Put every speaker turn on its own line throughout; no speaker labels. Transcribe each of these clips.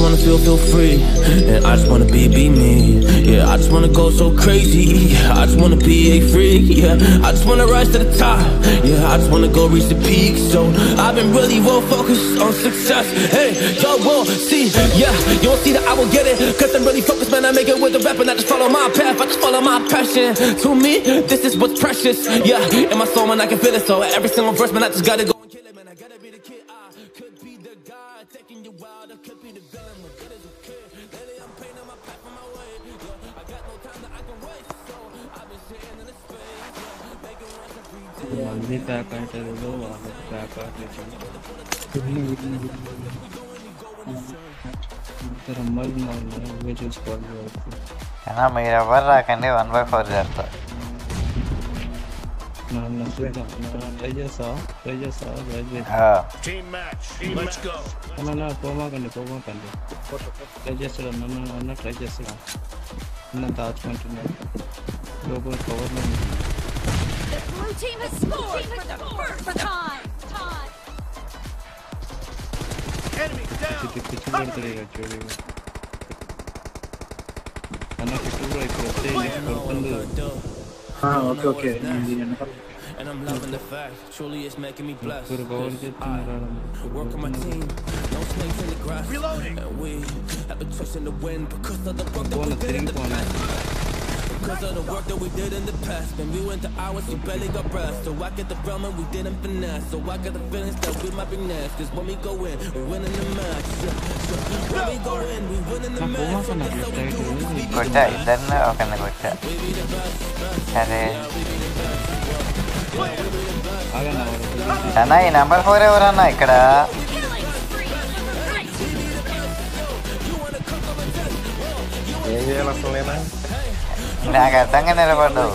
wanna feel free, and I just wanna be me. Yeah, I just wanna go so crazy. Yeah, I just wanna be a freak. Yeah, I just wanna rise to the top. Yeah, I just wanna go reach the peak. So I've been really well focused on success. Hey, y'all will see. Yeah, you won't see that I will get it, cause I'm really focused, man. I make it with the rap and I just follow my path. I just follow my passion. To me, this is what's precious. Yeah, in my soul, man, I can feel it. So every single verse, man, I just gotta go and kill it, man. I gotta be the kid. I could be the guy taking you wild. I could be the villain. What good as a kid? Lately, I'm painting my path on my way. Yeah, I got no time that I can waste. So I've been sitting in the space. Yeah, making runs every day.
Monday back at it, back at it. Which is called
Karena Mirabar rakannya 1/4 jatuh.
Team match. Let's go.
Poma kan. Just no, try just no attachment to global cover.
The blue team has scored for the first time.
Enemy down.
Okay. And I'm loving the fact, truly it's making me blessed. I work on my team, no snakes in the grass.
Reloading.
And we have been trusting the wind because of the work that we did in the past. Because of the work that we did in the past. When we went to hours, we barely got rest. So I get the realm and we didn't finesse. So I got the feelings that we might be next. Cause when we go in, we win in the match. When we go in, we win in the match. So that's how we do.
Gocak dan akan gocak. Cari. Karena number 4 orang naik kada.
Iya langsung lena.
Nah, katanya nera pada.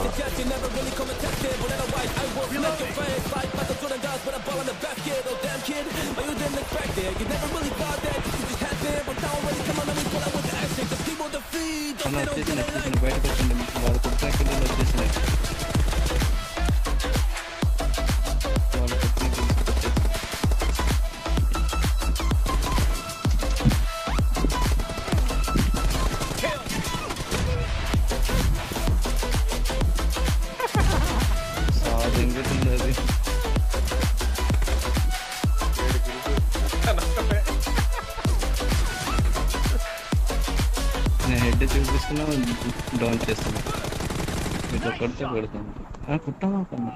Don't chase me. Itu करते हाँ कुट्टा ना करना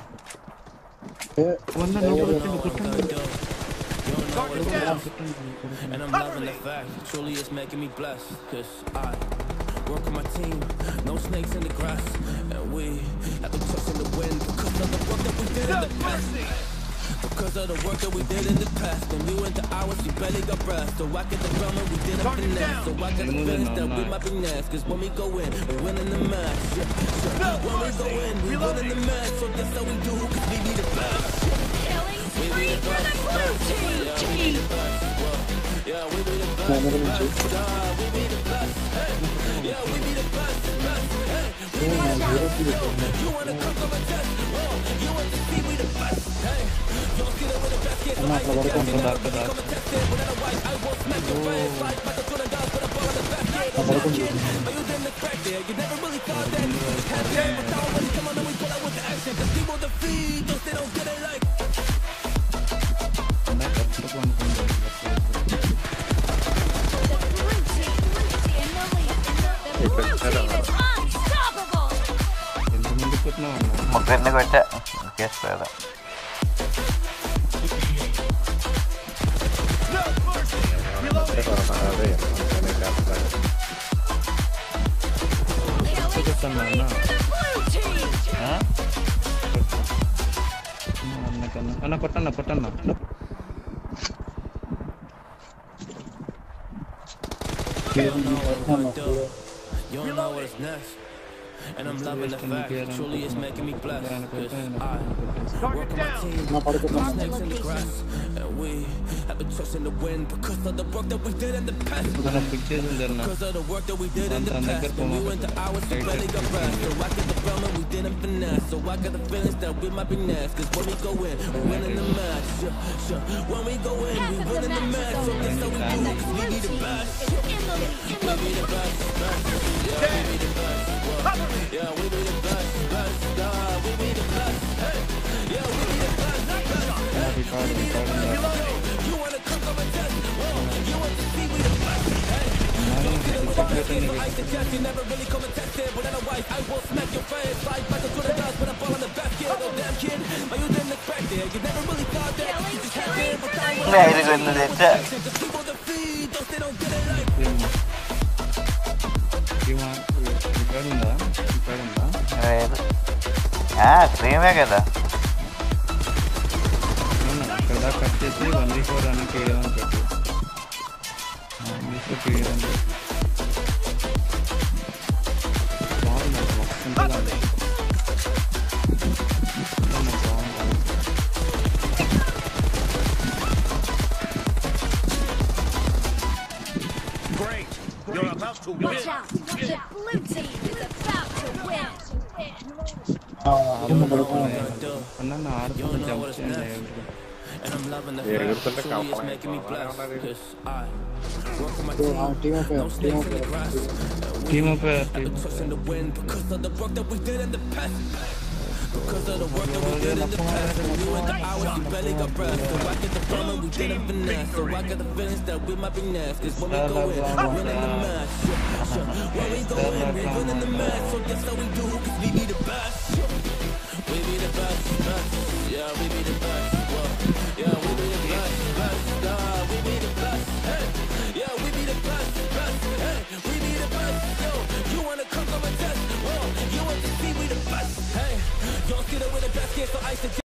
वरना लोग कुट्टा
And I'm loving the fact, truly it's making me blessed. Cause I work on my team, no snakes in the grass. And we have been trusting the wind because of the work that we did in the past. Because of the work that we did in the past. When we went to hours, we barely got rest. So I get the realm and we didn't finesse. So I got the feelings that we might be next. Cause when we go in, we win in the match. When we go in, we win in the match. So that's how we do, cause we be the best.
Killing spree for the blue team.
Yeah, we be the best. We be the best. Yeah, we be the best. You wanna come from a test? You want to see we the best? Hey, don't get it with the best kids. I won't smack your face like the Jordan does with a ball in the back. But you didn't expect it. You never really thought that. Had the game, but now when you come on and we pull out with the action. Cause people defeat, those they don't get it like.
Mungkin gocak. Guess pada.
Anak kotan.
You don't know what's next. And I'm loving the fact, truly it's making me blessed. Cause I work on my team, no snakes in the grass. And we I've been trusting the wind because of the work that we did in the past.
మనం pick చేసి ఉంటారు
Because of the work that we did in the past. When we went to hours, we barely got rest. So I got the realm and we didn't finesse. So I got the feelings that we might be next. Cause when we go in, we win in the match. When we go in, we win in the match. So that's how we do it, cause we be the best. We be the best, best. Yeah, we be the best. Yeah, we be the best, best. We be the best. Hey, yeah, we be the best, best. You wanna come on my test? You want to see we the best? Hey, don't get it wrong. I suggest you never really come and test it. But otherwise, I will smack your face. Like back to the dust when I fall on the basket. Oh damn kid, but you didn't expect it. You never really thought that. You just had it, but I was
ഇത് കൊന്നു തെറ്റാ
just keep on the feed. Don't they don't get it like.
స్ట్రీమే కదా
అక్కడ దాకా cut చేసి 1v4 అని చేయడం పెట్టు
Great. You're about to win.
Watch out! The blue team is about to win.
అన్న నా ఆర్డర్ జంప్ చేయండి
And I'm loving the
Yeah,
fact that truly is making me blessed. Yes, I work on my team, no stakes in the grass.
Team of
I've been trusting the wind because of the work that we did in the past. Because of the work that we did in the past. When we went the hours, we barely got rest. So I get the problem and we didn't finesse. So I got the feelings that we might be next. Cause when we go in, we win in the match. When we go in, we win in the match. So that's how we do, cause we be the best. We be the best, best. Yeah, we be the best. Yeah, we be the best, best. We be the best. Hey, yeah, we be the best, best. Hey, we be the best. Yo, you wanna come on my test? You want to see we the best? Hey, don't get it with the best kid, so I suggest.